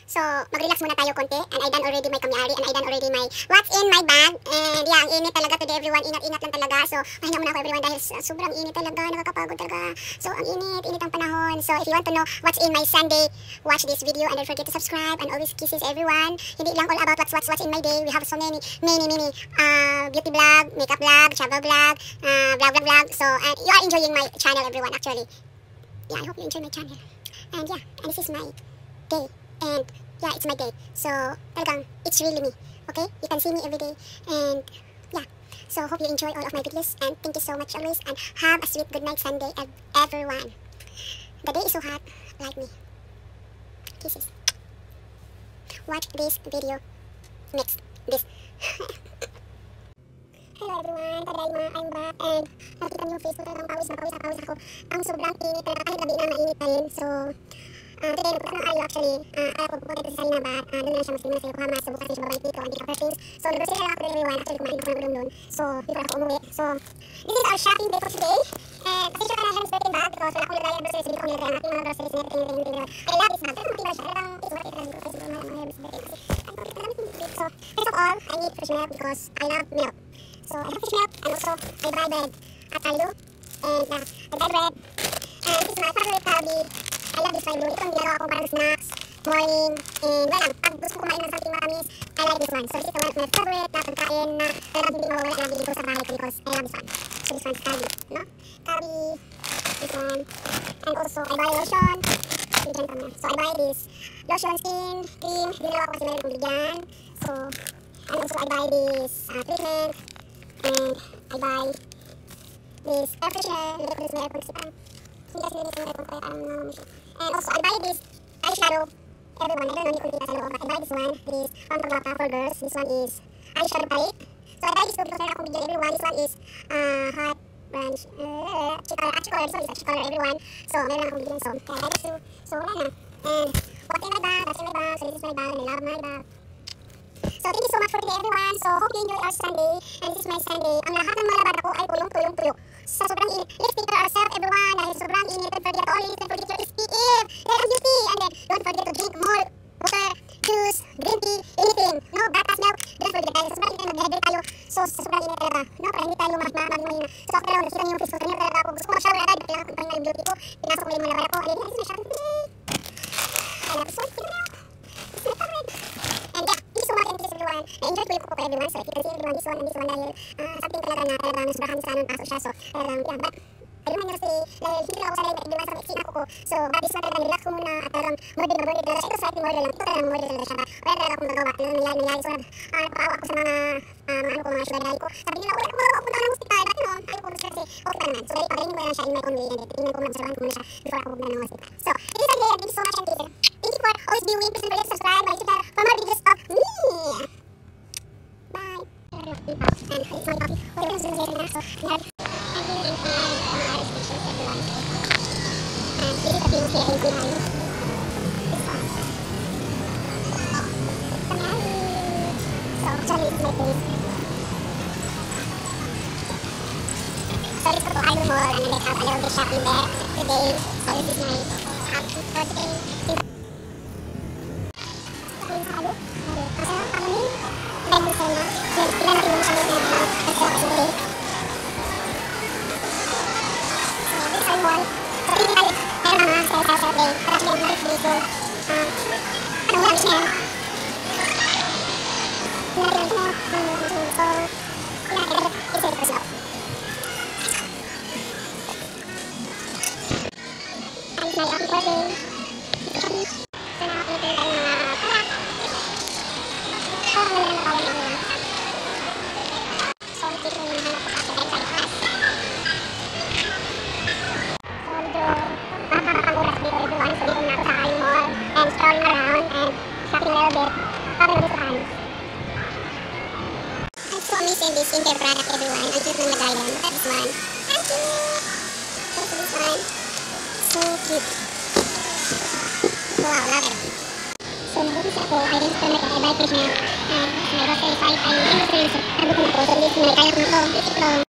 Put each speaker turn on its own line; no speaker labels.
So, mag-relax muna tayo konti. And I done already my kamyari. And I done already my what's in my bag. And yeah, ang init talaga today everyone. Ingat-ingat lang talaga. So, pahinga muna ako everyone dahil sobrang init talaga. Nakakapagod talaga. So, ang init ang panahon. So, if you want to know what's in my Sunday, watch this video. And don't forget to subscribe. And always kisses everyone. Hindi lang all about what's in my day. We have so many beauty vlog, makeup vlog, travel vlog, vlog. So, and you are enjoying my channel everyone actually. Yeah, I hope you enjoy my channel. And yeah, and this is my day. And yeah, it's my day. So, talagang, it's really me. Okay? You can see me every day. And yeah. So, hope you enjoy all of my videos. And thank you so much always. And have a sweet good night Sunday, everyone. The day is so hot. Like me. Kisses. Watch this video. Next. This. Hello everyone, tadayma, I'm back. And nakita niyo yung face ko talagang pawis ako. Ang sobrang init talaga, kahit gabi na mainit pa rin. So, today nagpunta ng Ayo actually. Ayaw ko pupunta ito sa Salina Bar. Doon na siya mas sa Yokohama. So, bukas siya babalik dito. Hindi ka first things. So, nag-grocery lang ako din everyone. Actually, kumain ko ng doon. So, dito ako umuwi. So, this is our shopping day for today. And pasensya ka na siya ng certain bag because wala akong nilagay ang groceries. Dito ko nilagay ang aking mga groceries na everything. I love this bag. Pero matibay siya. Talagang it's worth it. Talagang kasi mga herbs birthday. Kasi, so, first of all, I need fresh milk because I love milk. So, I have fresh milk and also I buy bread at Kalido. And I buy bread. And this is my favorite Calbee. I love this fried dough. Ito ang ginagawa ko parang snacks, morning, and well lang, pag gusto ko kumain ng something matamis, I like this one. So, this is the one of my favorite na pagkain na talagang hindi mawawala lagi dito sa bahay ko because I love this one. So, this one is Calbee, no? Calbee, this one. And also, I buy lotion. So, I buy this lotion, skin, cream. Dinalawa ko kasi meron kong bigyan. So, and also, I buy this treatment. And I buy this air freshener. Nilagay ko this may aircon kasi parang hindi kasi nilagay sa aircon kaya parang namamushi. And also, I buy this eyeshadow. Everyone, I don't know, hindi ko nakita sa loob. But I buy this one. This Pantographa for girls. This one is eyeshadow palette. So, I buy this two because meron akong bigyan everyone. This one is hot brunch. Achicolor. This one is Achicolor everyone. So, meron lang akong bigyan. So, kaya I buy this two. So, wala na. And what's in my bag? That's in my bag. So, this is my bag. And I love my bag. So, thank you so much for today everyone. So, hope you enjoy our Sunday. And this is my Sunday. Ang lahat ng mga labada ko ay tuyong-tuyo. Sa sobrang init. Let's take care of ourselves everyone. Dahil sobrang init. Don't forget to always don't forget your SPF. Let us beauty. And then, don't forget to drink more water, juice, green tea, anything. No, breakfast milk. Don't forget dahil sa sobrang init. Mag-dehydrate tayo. So, sa sobrang init talaga. No, para hindi tayo mahina. So, ako talaga, nakita niyo yung face ko. Kanina talaga ako. Gusto ko mag-shower agad. Kailangan ko yung beauty ko. Pinasok ko yung mga labada ko. And then, this is my shopping today. I love so much. This is my favorite. And yeah. Na-enjoy ko yung kuko everyone. So, if you can see everyone, this one and this one dahil something talaga na talagang sobrahan sa anong pasok siya. So, talagang, yeah, but I don't want to say, dahil hindi lang ako sanay everyone sa maiksi na kuko. So, but this one talagang relax ko muna at talagang morbid talaga siya. Ito slightly morbid lang. Ito talagang morbid talaga siya. Wala talaga akong nagawa. Talagang nangyari. So, napaawa ako sa mga sugar daddy ko. Sabi nila, wala ako punta ng hospital. But, ayaw ko gusto kasi okay pa naman. So, pagaling mo lang siya in my own way. And tingnan ko mag-observahan ko muna siya before ako pumunta ng hospital. So, it is a day. Thank you so much and thank you for always viewing. Please don't forget to subscribe my YouTube channel for more videos of me. Bye. And it's my coffee. Okay, we're going to do so we have and this is the things here in Kuwait. So actually this is my place. So let's go to Idol Mall and then have a little bit shopping there today. So this is my outfit for today. This Inter product everyone. Ang cute ng lagayan. Look at this one. Ang cute! Look at this one. So cute. Wow, love it. So, nag-umpisa ako. I went to the market. I buy fresh milk. My grocery 5. I'm in grocery. Nag-umpisa ako. So, this is my kaya ko na ito. This is ito.